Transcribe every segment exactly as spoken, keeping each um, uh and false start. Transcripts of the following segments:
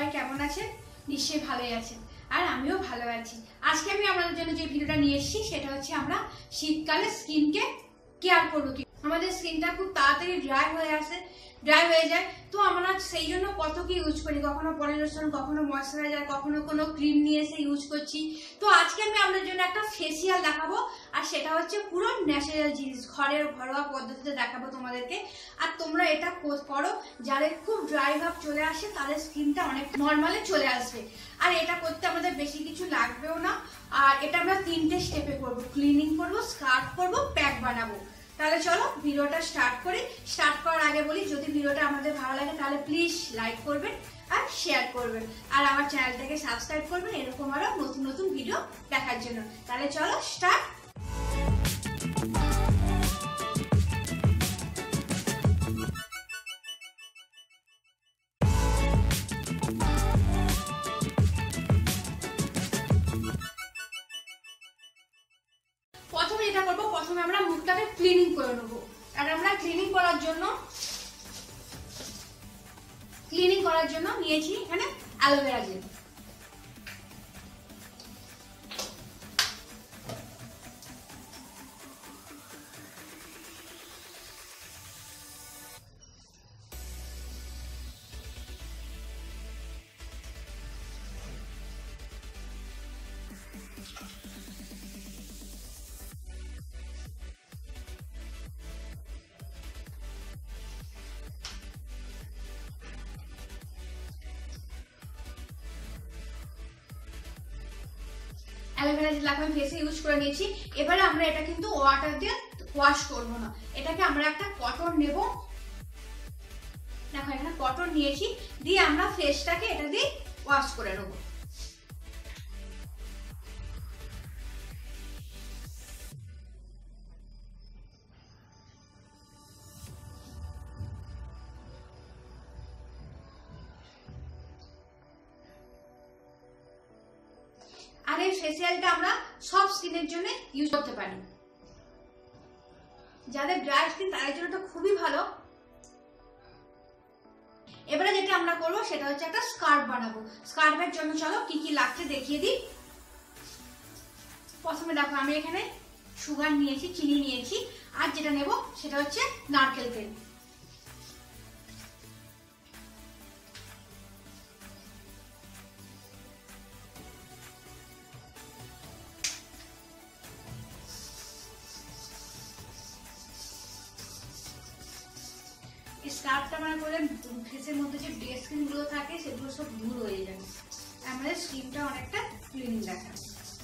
সবাই কেমন আছেন? নিশ্চয়ই ভালোই আছেন, আর আমিও ভালো আছি। আজকে আমি আপনাদের জন্য যে ভিডিওটা নিয়ে এসেছি সেটা হচ্ছে আমরা শীতকালে স্কিনকে কেয়ার করবো কি। আমাদের স্কিনটা খুব তাড়াতাড়ি ড্রাই হয়ে আসে, ড্রাই হয়ে যায়, তো আমরা সেই জন্য কত কি ইউজ করি, কখনো বডি লোশন, কখনো ময়শ্চারাইজার, কখনো কোনো ক্রিম নিয়ে এসে ইউজ করছি। তো আজকে আমি আপনাদের জন্য একটা ফেসিয়াল দেখাবো, আর সেটা হচ্ছে পুরো ন্যাচারাল জিনিস, ঘরের ঘরোয়া পদ্ধতিতে দেখাবো তোমাদেরকে। আর তোমরা এটা করো, যাদের খুব ড্রাই ভাব চলে আসে তাদের স্কিনটা অনেক নর্মালে চলে আসবে। আর এটা করতে আমাদের বেশি কিছু লাগবেও না। আর এটা আমরা তিনটে স্টেপে করবো, ক্লিনিং করবো, স্কার্ফ করবো, প্যাক বানাবো। তাহলে চলো ভিডিওটা স্টার্ট করি। স্টার্ট করার আগে বলি, যদি ভিডিওটা আমাদের ভালো লাগে তাহলে প্লিজ লাইক করবেন আর শেয়ার করবেন, আর আমার চ্যানেলটাকে সাবস্ক্রাইব করবেন এরকম আরো নতুন নতুন ভিডিও দেখার জন্য। তাহলে চলো স্টার্ট। প্রথমে যেটা করবো, প্রথমে আমরা মুখটাকে ক্লিনিং করে নেবো। আর আমরা ক্লিনিং করার জন্য ক্লিনিং করার জন্য নিয়েছি এখানে অ্যালোভেরা জেল। অ্যালোভেরা জেল আমি ফেসে ইউজ করে নিয়েছি। এবারে আমরা এটা কিন্তু ওয়াটার দিয়ে ওয়াশ করব না, এটাকে আমরা একটা কটন নেব। দেখো এখানে কটন নিয়েছি, দিয়ে আমরা ফেসটাকে এটা দিয়ে ওয়াশ করে নেব। আর এই ফেসিয়ালটা আমরা সব স্কিনের জন্য ইউজ করতে পারি। যাদের ড্রাই স্কিন তাদের জন্য তো খুবই ভালো। এবারে যেটা আমরা করবো সেটা হচ্ছে একটা স্কার্ফ বানাবো। স্কার্ফের জন্য চলো কি কি লাগছে দেখিয়ে দিই। প্রথমে দেখো আমি এখানে সুগার নিয়েছি, চিনি নিয়েছি, আর যেটা নেব সেটা হচ্ছে নারকেল তেল। স্কার্ফটা মানে করে ফেসের মধ্যে যে ডেড স্কিন গুলো থাকে সেগুলো সব দূর হয়ে যাবে, আমাদের স্কিনটা অনেকটা ক্লিন দেখাবে।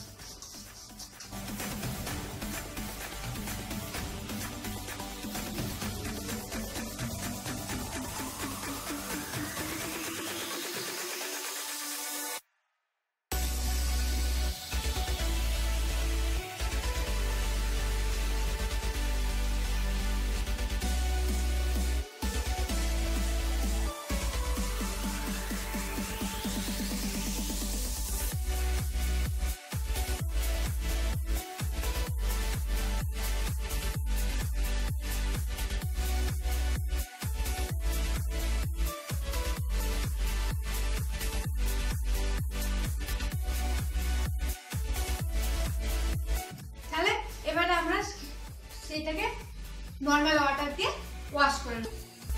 এবারে আমরা সেটাকে নর্মাল ওয়াটার দিয়ে ওয়াশ করে নেব।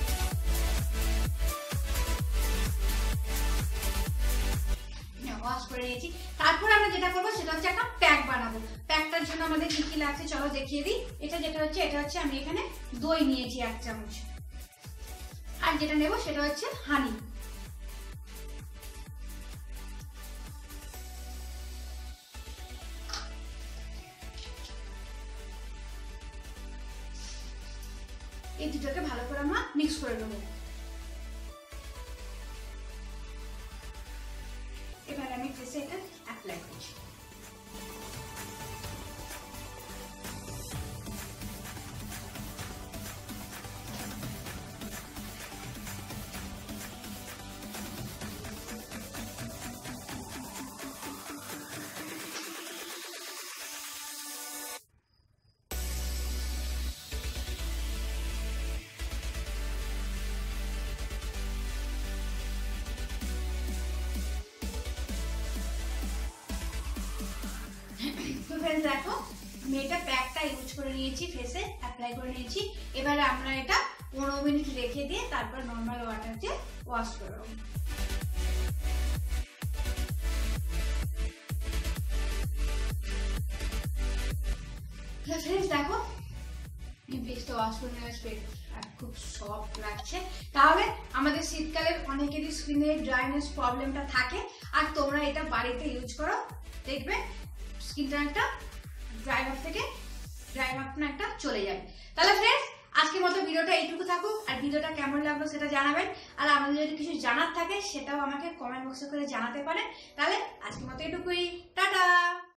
ওয়াশ করে নিয়েছি। তারপর আমরা যেটা করবো সেটা হচ্ছে একটা প্যাক বানাবো। প্যাকটার জন্য আমাদের কি কি লাগছে চলো দেখিয়ে দিই। এটা যেটা হচ্ছে এটা হচ্ছে আমি এখানে দই নিয়েছি এক চামচ, আর যেটা নেব সেটা হচ্ছে হানি। এই দুটোকে ভালো করে আমরা মিক্স করে নেব। এবার আমি ফেসে এটা অ্যাপ্লাই করছি। ফ্রেন্ডস দেখো আমি এটা প্যাকটা ইউজ করে নিয়েছি, ফেসে অ্যাপ্লাই করে নিয়েছি। এবারে আমরা এটা পনেরো মিনিট রেখে দিয়ে তারপর নর্মাল ওয়াটার দিয়ে ওয়াশ করে নেব। ফ্রেন্ডস দেখো ফেসটা ওয়াশ করে নেওয়ার আর খুব সফট লাগছে। তাহলে আমাদের শীতকালের অনেকেরই স্কিনে ড্রাইনেস প্রবলেমটা থাকে, আর তোমরা এটা বাড়িতে ইউজ করো, দেখবে স্কিনটা একটা ড্রাই ভাব থেকে ড্রাই ভাবটা একটা চলে যাবে। তাহলে ফ্রেন্ডস আজকের মতো ভিডিওটা এইটুকু থাকুক, আর ভিডিওটা কেমন লাগলো সেটা জানাবেন, আর আমাদের যদি কিছু জানার থাকে সেটাও আমাকে কমেন্ট বক্সে করে জানাতে পারেন। তাহলে আজকের মতো এইটুকুই, টাটা।